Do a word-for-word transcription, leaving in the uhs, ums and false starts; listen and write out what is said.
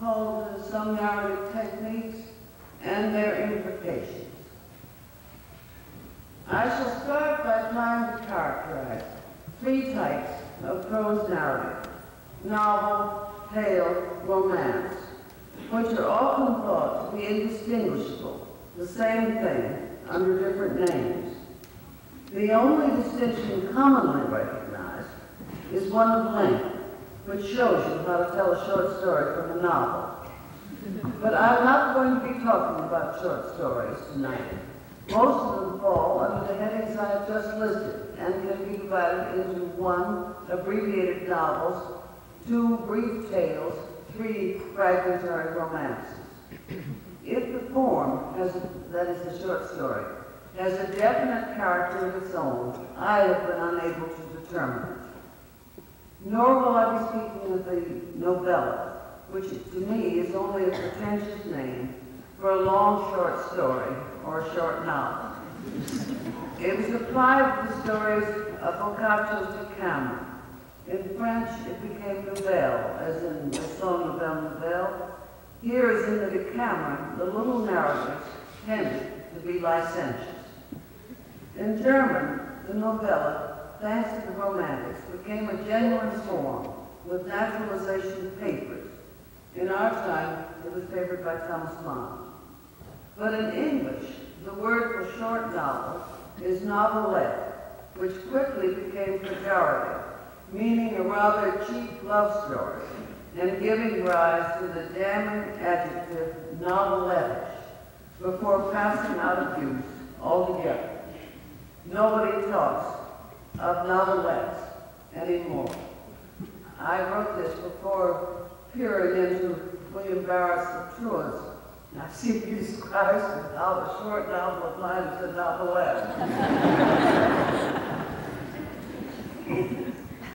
called uh, some narrative techniques and their implications. I shall start by trying to characterize three types of prose narrative: novel, tale, romance, which are often thought to be indistinguishable, the same thing, under different names. The only distinction commonly recognized is one of length, which shows you how to tell a short story from a novel. But I'm not going to be talking about short stories tonight. Most of them fall under the headings I have just listed and can be divided into one, abbreviated novels, two, brief tales, three, fragmentary romances. If the form, has, that is the short story, has a definite character of its own, I have been unable to determine it. Nor will I be speaking of the novella, which to me is only a pretentious name for a long short story or a short novel. It was applied to the stories of Boccaccio's Decameron. In French, it became nouvelle, as in the song Nouvelle Nouvelle. Here, as in the Decameron, the little narratives tended to be licentious. In German, the novella, thanks to the Romantics, became a genuine form with naturalization papers. In our time, it was papered by Thomas Mann. But in English, the word for short novel is novelette, which quickly became pejorative, meaning a rather cheap love story, and giving rise to the damning adjective novelettish before passing out of use altogether. Nobody talks of novelettes anymore. I wrote this before peering into William Barrett's truants. I see he describes how a short novel of mine is a novelette.